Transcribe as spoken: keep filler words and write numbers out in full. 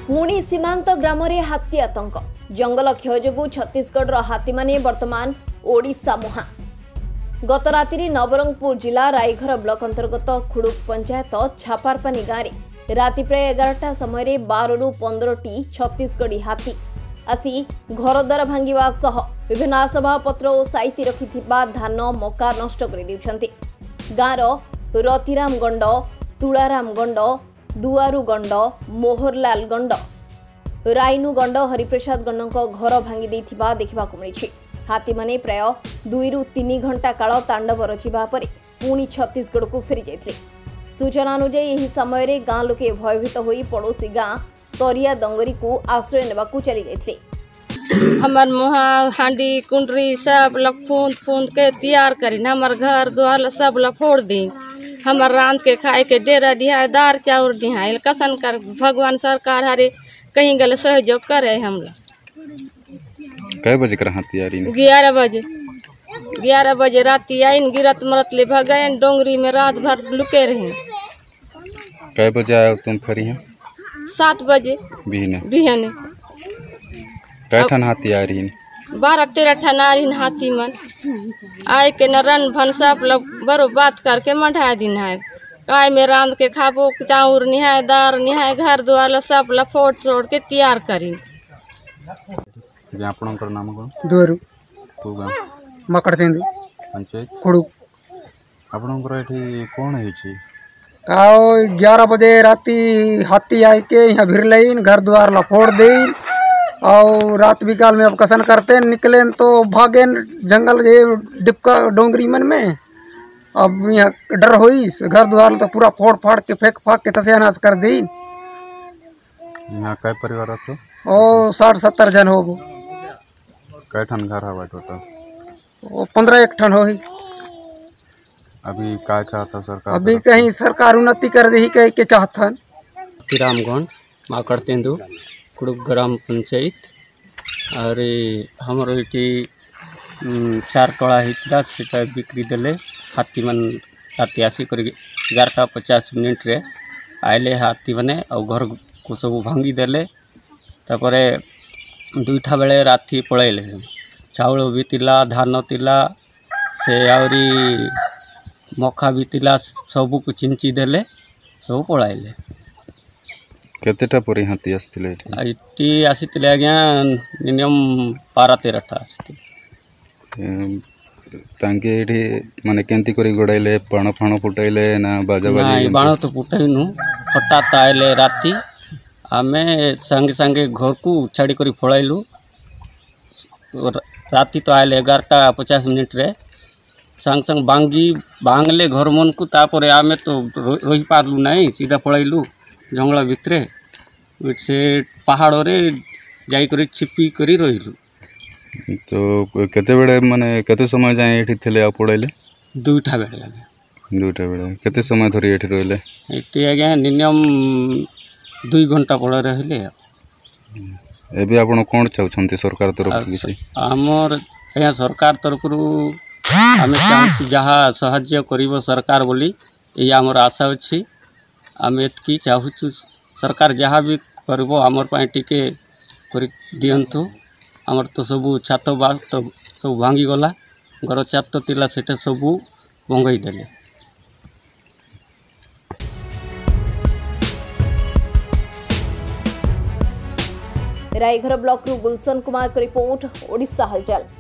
पुणी सीमांत ग्राम रे हाथी आतंक जंगल क्षय जोगु छत्तीसगढ़ हाथी माने वर्तमान ओडिशा मुहां। गत राति नवरंगपुर जिला रायघर ब्लॉक अंतर्गत खुड़ुक पंचायत छापारपानी गाँव में राति प्राय एगारटा समय बार रु पंद्रह टी छत्तीसगढ़ी हाथी आसी घरद्वार भांगिबा सह विभिन्न आसबाबपत्र और साइती रखिथिबा धान मका नष्ट कर देउछन्ति। गाँवर रतिराम गंड, तुलाराम गंड, दुआरू गंड, मोहरलाल गंड, राइनू गंड, हरिप्रसाद गंडों घर भांगी देथिबा देखिबाकु मिलिछि। हाथी माने प्राय दुई रु तीन घंटा काल तांडव रचिबा परे पुणी छत्तीसगढ़ को फेरी जाइथिले। सूचना अनुसार यही समय गाँ लोके भयभीत होई पड़ोसी गाँ तरिया दंगरी को आश्रय नेबाकू चली जाइथिले। हमर मुहा हांडी कुंडरी सब लफूंद फूंद के तैयार करी हमर घर द्वार सब लफोड़ दी। हमर रांध के खाए के डेरा डिहाय दार चाउर डिहाय कसन कर भगवान सरकार हरे कहीं गल सहयोग करे। हम कै बजे कर हाथी आरी ने ग्यारह बजे ग्यारह बजे राती आइन गिरत मरत ले भगन डोंगरी में रात भर लुके रहे। कै बजे आयो तुम फिर यहाँ? सात बजे बिहने बिहने कै ठन हाथी आ रही? बारह तेरह ठन आ रही हाथी मन आए के न रन भन सब लोग बरो बात करके मढ़ा दिन है काय में रांध के खाबो चाउर निहाय दार निहाय घर द्वार सब लफोड़ छोड़ के तैयार करी। आपणकर नाम कौन? दुआरू को गाँव मकड़तेंदु पंचायत खुड़ुक। आपणकर एठी कौन है छी? काओ ग्यारह बजे राती हाथी आए के यहाँ भिरलईन घर द्वार लफोड़ देन और रात बिकाल में अब कसन करते निकले तो भागेन जंगल जे डिपका डोंगरी मन में। अब यहाँ डर होई घर द्वार तो पूरा फोड़ फाड़ के फेंक फाक के तसियानाश कर दी। यहाँ कै परिवार तो ओ साठ सत्तर जन हो कै ठन घर हवा टोटल? वो पंद्रह एक ठन हो। अभी का चाहता सरकार? अभी कहीं सरकार उन्नति कर दी कह के चाहतन। रामगढ़ माकड़तेंदु कुड़ुक ग्राम पंचायत और हमर ये चार टोला होता से बिक्री देले हाथी मन राति आसी कर एगारटा पचास मिनट रे आए हाथी मैंने और घर को सब भांगी देले। तापरे दुईटा बेले राति पलैले चाउल भी तिला धान तिला से आउरी मखा भी तिला सबू को चिंची देले सब पलैले। केतेटा परी हाथी आसतिले? एटी आसीतिले आज्ञा मिनिमम बारह तेरहटा आसीतिले। तांके एठी माने केंती करी गड़ाइले बाण फाण फुटाइले ना बाजा बाजी? बाण तो फुटाइनु हठात आइले राति आमे संगे संगे घर को छाड़ी करी फड़ाइलु। राति तो आइले एगारटा पचास मिनट रे संग संग बांगी बांगले घर मन को तापरे आमे तो रही पारलु नहीं सीधा पड़ाइलु जंगल भितरे से पहाड़ रे जाई करी छिपी करी रहिलु। तो केते बेले माने केते समय जाए एठी थले आ पड़ाइले? दुईटा बेले आगे दुईटा बेले केते समय धरी एठी रहले? एठी आगे मिनिमम दुई घंटा पड़ रहिले। एबे आपण कोन चाहछन्ती सरकार तरफ किसी? हमर यहाँ सरकार तरफ रु आमे चाहछु जहा सहाय्य करिवो सरकार बोली ये हमर आशा अछि। आमे एतकी चाहछु सरकार जहाँ भी करबो हमर पाए टिके कर दियंतु। हमर तो सबू छात बा तो सब भांगी गला घर छात तिला सेटा सबू भंगाई देले। रायघर ब्लॉक रु गुलशन कुमार का रिपोर्ट, ओडिशा हलचल।